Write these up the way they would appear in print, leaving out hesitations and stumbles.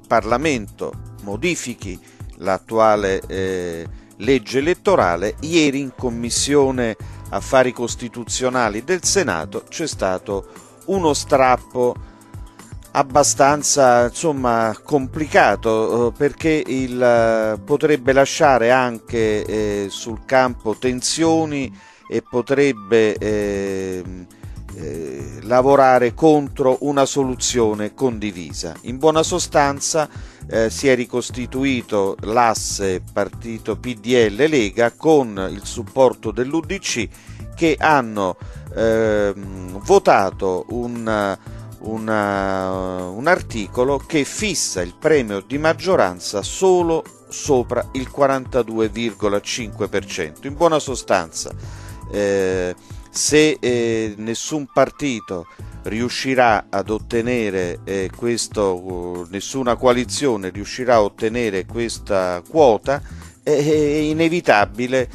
Parlamento modifichi l'attuale legge elettorale. Ieri in Commissione Affari Costituzionali del Senato c'è stato uno strappo abbastanza complicato, perché potrebbe lasciare anche sul campo tensioni e potrebbe lavorare contro una soluzione condivisa. In buona sostanza si è ricostituito l'asse partito PDL-Lega con il supporto dell'UDC, che hanno votato un articolo che fissa il premio di maggioranza solo sopra il 42,5%. In buona sostanza, se nessun partito riuscirà ad ottenere nessuna coalizione riuscirà a ottenere questa quota, è inevitabile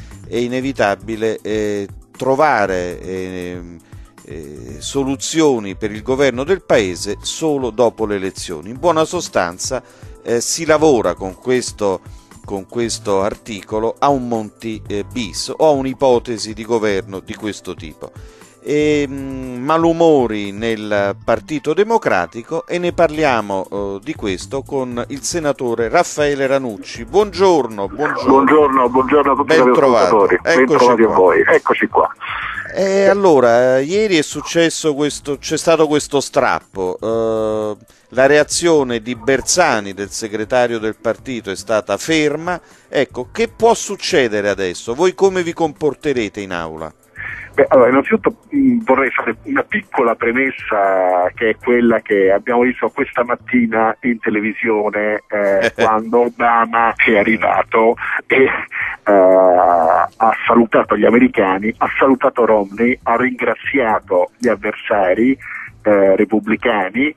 trovare soluzioni per il governo del paese solo dopo le elezioni. In buona sostanza si lavora con questo articolo a un Monti bis o a un'ipotesi di governo di questo tipo. Malumori nel Partito Democratico, e ne parliamo di questo con il senatore Raffaele Ranucci. Buongiorno a tutti gli ascoltatori. Bentrovati a voi. Eccoci qua. Allora, ieri c'è stato questo strappo. La reazione di Bersani, del segretario del partito, è stata ferma. Ecco, che può succedere adesso? Voi come vi comporterete in aula? Allora, innanzitutto vorrei fare una piccola premessa, che è quella che abbiamo visto questa mattina in televisione quando Obama è arrivato e ha salutato gli americani, ha salutato Romney, ha ringraziato gli avversari repubblicani,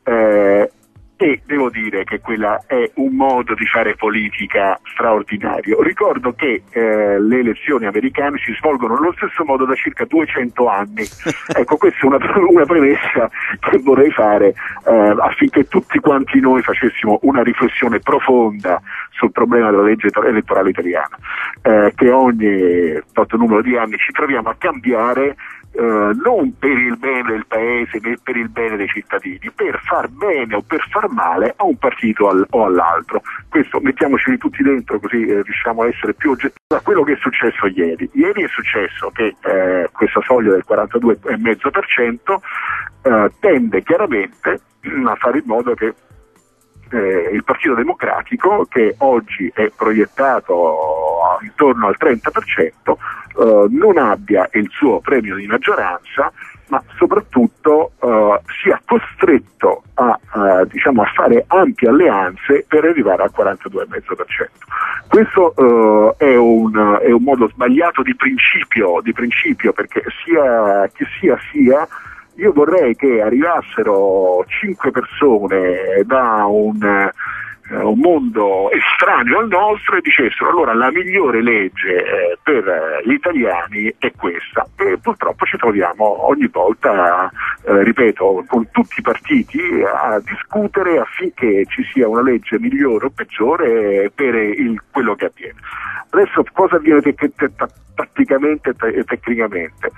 e devo dire che quella è un modo di fare politica straordinario. Ricordo che le elezioni americane si svolgono nello stesso modo da circa 200 anni. Ecco, questa è una premessa che vorrei fare affinché tutti quanti noi facessimo una riflessione profonda sul problema della legge elettorale italiana, che ogni tot numero di anni ci troviamo a cambiare, non per il bene del paese, né per il bene dei cittadini, per far bene o per far male a un partito o all'altro. Questo mettiamoci tutti dentro, così riusciamo a essere più oggettivi. Da quello che è successo ieri è successo che questa soglia del 42,5% tende chiaramente a fare in modo che il Partito Democratico, che oggi è proiettato intorno al 30%, non abbia il suo premio di maggioranza, ma soprattutto sia costretto a fare ampie alleanze per arrivare al 42,5%. Questo è un modo sbagliato di principio, perché sia io vorrei che arrivassero 5 persone da un mondo estraneo al nostro e dicessero: allora la migliore legge per gli italiani è questa. E purtroppo ci troviamo ogni volta, ripeto, con tutti i partiti a discutere affinché ci sia una legge migliore o peggiore per quello che avviene. Adesso cosa avviene tatticamente e tecnicamente?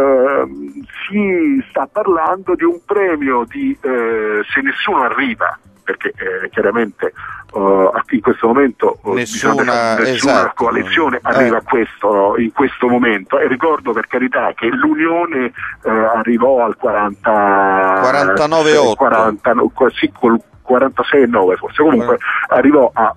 Si sta parlando di un premio di se nessuno arriva, perché chiaramente in questo momento nessuna coalizione arriva a in questo momento, e ricordo per carità che l'Unione arrivò al 49,8, 46,9 forse, comunque arrivò a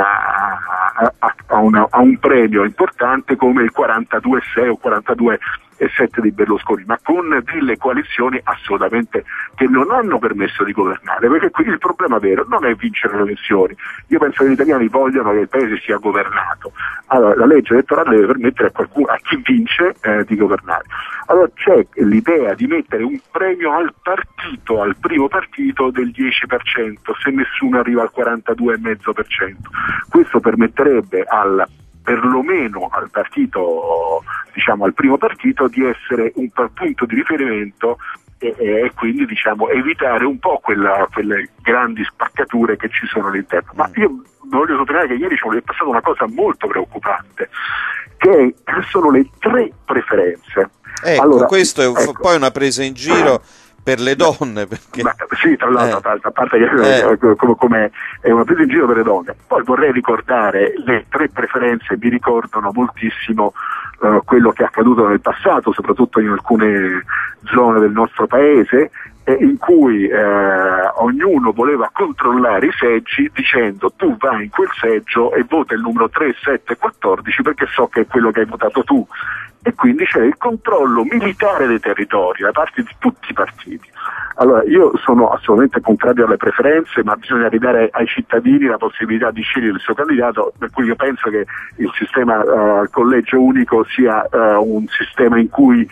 un premio importante come il 42,6 o 42,7 di Berlusconi, ma con delle coalizioni assolutamente che non hanno permesso di governare, perché qui il problema vero non è vincere le elezioni. Io penso che gli italiani vogliano che il paese sia governato. Allora la legge elettorale deve permettere a chi vince di governare. Allora c'è l'idea di mettere un premio al primo partito del 10%, se nessuno arriva al 42,5%. Questo permetterebbe al perlomeno al partito, diciamo al primo partito, di essere un punto di riferimento e quindi diciamo evitare un po' quelle grandi spaccature che ci sono all'interno. Ma io voglio sottolineare che ieri è passata una cosa molto preoccupante, che sono le 3 preferenze. Ecco, allora, questo è poi una presa in giro per le donne, perché... sì, tra l'altro, a parte che come è una presa in giro per le donne. Poi vorrei ricordare le 3 preferenze, mi ricordano moltissimo quello che è accaduto nel passato, soprattutto in alcune zone del nostro paese, in cui ognuno voleva controllare i seggi dicendo: tu vai in quel seggio e vota il numero 3, 7, 14 perché so che è quello che hai votato tu. E quindi c'è il controllo militare dei territori da parte di tutti i partiti. Allora, io sono assolutamente contrario alle preferenze, ma bisogna ridare ai cittadini la possibilità di scegliere il suo candidato, per cui io penso che il sistema collegio unico sia un sistema in cui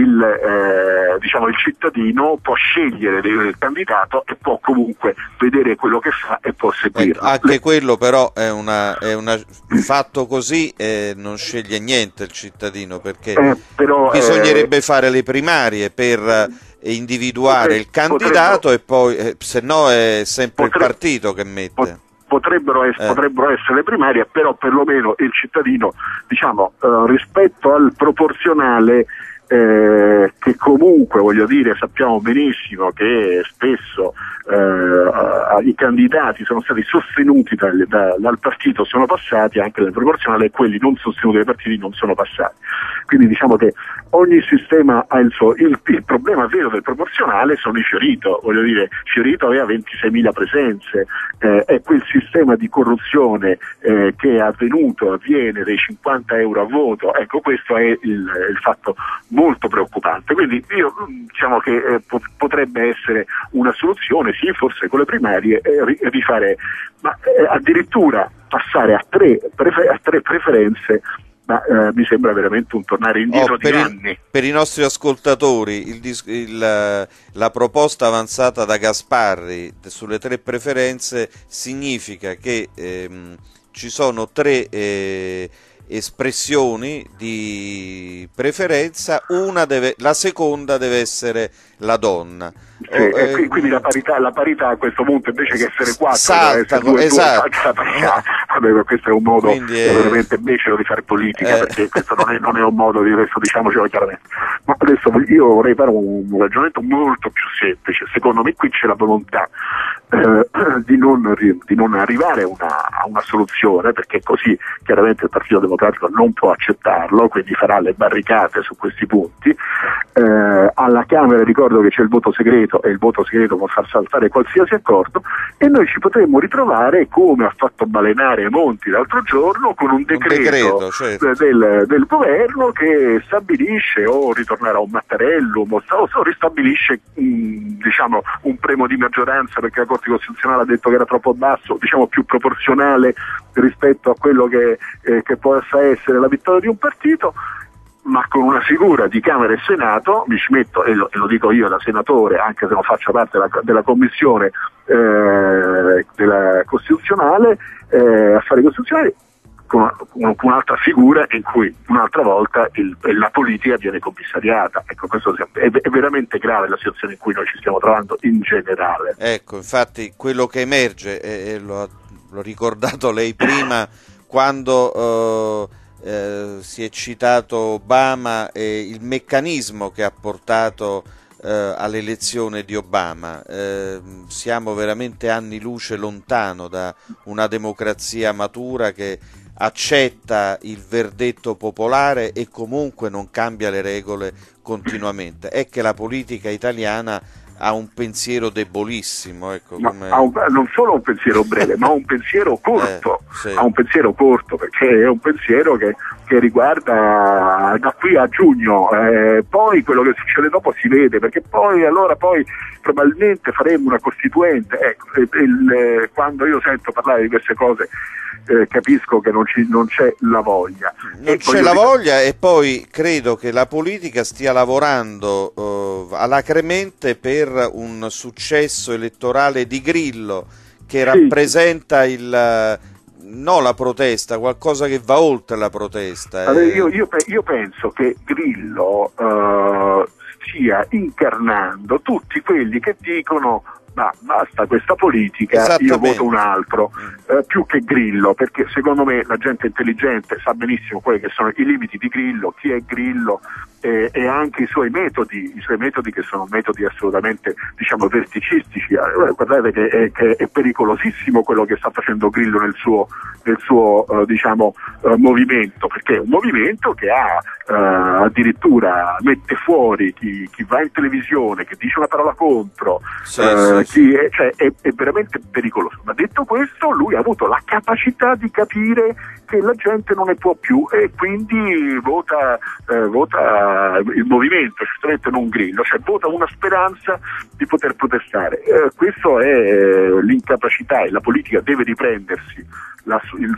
il cittadino può scegliere il candidato e può comunque vedere quello che fa e può seguirlo. Anche quello però è un fatto così, non sceglie niente il cittadino, perché bisognerebbe fare le primarie per individuare il candidato e poi se no è sempre il partito che mette. Potrebbero essere le primarie, però perlomeno il cittadino, rispetto al proporzionale, che comunque, voglio dire, sappiamo benissimo che spesso i candidati sono stati sostenuti dal partito, sono passati anche nel proporzionale, e quelli non sostenuti dai partiti non sono passati. Quindi diciamo che ogni sistema ha il suo. Il problema vero del proporzionale sono i Fiorito, voglio dire, Fiorito aveva 26.000 presenze, è quel sistema di corruzione che avviene dei 50 euro a voto. Ecco, questo è il fatto molto preoccupante. Quindi io diciamo che potrebbe essere una soluzione, sì, forse con le primarie rifare, ma addirittura passare a tre preferenze. Ma mi sembra veramente un tornare indietro di anni. Per i nostri ascoltatori, la proposta avanzata da Gasparri sulle 3 preferenze significa che ci sono 3 espressioni di preferenza, la seconda deve essere la donna. Sì, quindi la parità a questo punto, invece che essere 4 salta, esatto. Vabbè, questo è un modo veramente becero di fare politica, perché questo non è un modo di adesso, diciamocelo chiaramente. Ma adesso io vorrei fare un ragionamento molto più semplice. Secondo me qui c'è la volontà di non arrivare a una soluzione, perché così chiaramente il Partito Democratico non può accettarlo, quindi farà le barricate su questi punti. Alla Camera ricordo che c'è il voto segreto, e il voto segreto può far saltare qualsiasi accordo, e noi ci potremmo ritrovare, come ha fatto balenare Monti l'altro giorno, con un decreto certo, del governo che stabilisce o ritornerà a un Mattarellum o ristabilisce un premio di maggioranza, perché la Corte Costituzionale ha detto che era troppo basso, più proporzionale rispetto a quello che possa essere la vittoria di un partito, ma con una figura di Camera e Senato. Mi ci metto, e lo dico io da senatore, anche se non faccio parte della commissione della costituzionale, affari costituzionali, con un'altra figura in cui un'altra volta la politica viene commissariata. Ecco, questo è veramente grave la situazione in cui noi ci stiamo trovando in generale. Ecco, infatti quello che emerge, e l'ho ricordato lei prima, quando si è citato Obama e il meccanismo che ha portato all'elezione di Obama. Siamo veramente anni luce lontano da una democrazia matura che accetta il verdetto popolare e comunque non cambia le regole continuamente. È che la politica italiana ha un pensiero debolissimo, ecco, non solo un pensiero breve, ma un pensiero corto. Sì. Ha un pensiero corto, perché è un pensiero che riguarda da qui a giugno, poi quello che succede dopo si vede, perché poi probabilmente faremo una costituente. Ecco, quando io sento parlare di queste cose capisco che non c'è la voglia. Non c'è la voglia, e poi credo che la politica stia lavorando alacremente per un successo elettorale di Grillo, che rappresenta no la protesta, qualcosa che va oltre la protesta. Allora, io penso che Grillo stia incarnando tutti quelli che dicono ma basta questa politica, io voto un altro, più che Grillo, perché secondo me la gente intelligente sa benissimo quelli che sono i limiti di Grillo, chi è Grillo e anche i suoi metodi che sono metodi assolutamente, diciamo, verticistici. Guardate che è pericolosissimo quello che sta facendo Grillo nel suo diciamo movimento, perché è un movimento che addirittura mette fuori chi va in televisione, che dice una parola contro, cioè è veramente pericoloso. Ma detto questo, lui ha avuto la capacità di capire che la gente non ne può più e quindi vota il movimento, certamente non Grillo, cioè vota una speranza di poter protestare. Questo è l'incapacità, e la politica deve riprendersi la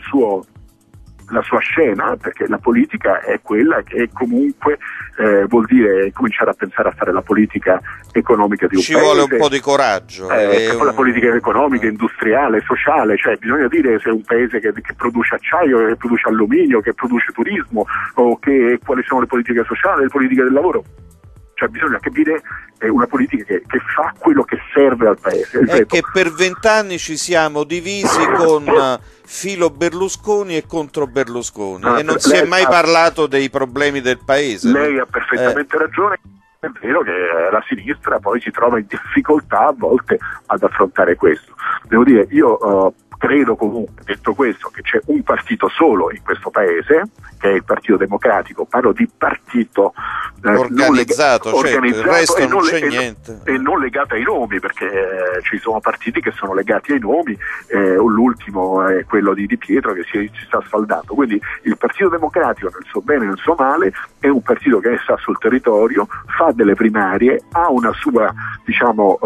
sua scena, perché la politica è quella che comunque vuol dire cominciare a pensare a fare la politica economica di un paese. Ci vuole un po' di coraggio. La politica economica, industriale, sociale, cioè bisogna dire se è un paese che produce acciaio, che produce alluminio, che produce turismo, o quali sono le politiche sociali, le politiche del lavoro. Cioè bisogna capire una politica che fa quello che serve al paese. È che per 20 anni ci siamo divisi con filo Berlusconi e contro Berlusconi e non si è mai parlato dei problemi del paese. Lei ha perfettamente ragione. È vero che la sinistra poi si trova in difficoltà a volte ad affrontare questo. Devo dire, io credo comunque, detto questo, che c'è un partito solo in questo paese, che è il Partito Democratico. Parlo di partito organizzato, certo, il resto non c'è niente. E non legato ai nomi, perché ci sono partiti che sono legati ai nomi, l'ultimo è quello di Di Pietro che si sta sfaldando. Quindi il Partito Democratico, nel suo bene e nel suo male, è un partito che sta sul territorio, fa delle primarie, ha una sua, diciamo,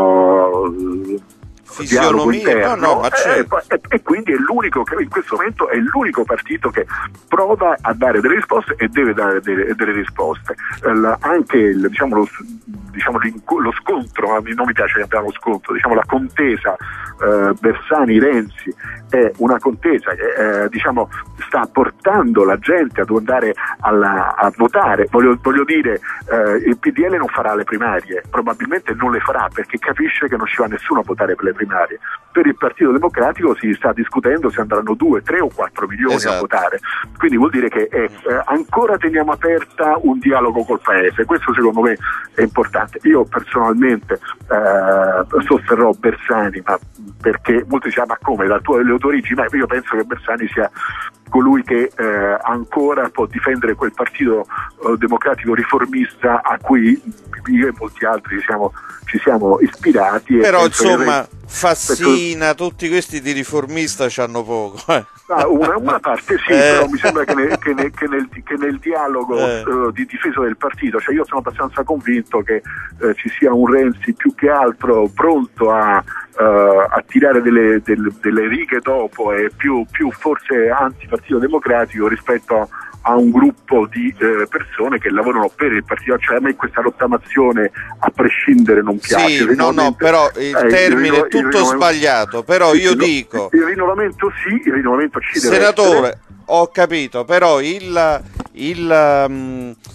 fisionomia, ma certo. E quindi è l'unico che in questo momento è l'unico partito che prova a dare delle risposte e deve dare delle risposte. Anche lo scontro, non mi piace che abbiamo lo scontro, diciamo la contesa Bersani-Renzi è una contesa che diciamo sta portando la gente ad andare a votare. Voglio dire, il PDL non farà le primarie, probabilmente non le farà perché capisce che non ci va nessuno a votare per le primarie. Per il Partito Democratico si sta discutendo se andranno 2, 3 o 4 milioni a votare, quindi vuol dire che ancora teniamo aperta un dialogo col Paese. Questo secondo me è importante. Io personalmente sosterrò Bersani, ma perché molti dicono ma come, le tue origini? Ma io penso che Bersani sia colui che ancora può difendere quel Partito Democratico riformista a cui io e molti altri ci siamo ispirati. Però insomma Fassina, tutti questi di riformista c'hanno poco. Una parte sì, però mi sembra che nel dialogo di difesa del partito, cioè io sono abbastanza convinto che ci sia un Renzi più che altro pronto a tirare delle righe dopo e più forse anti-Partito Democratico rispetto a un gruppo di persone che lavorano per il partito. Cioè a me questa rottamazione a prescindere non piace. No, però il termine è tutto sbagliato, però io dico il rinnovamento sì, il rinnovamento ci deve senatore essere. Ho capito, però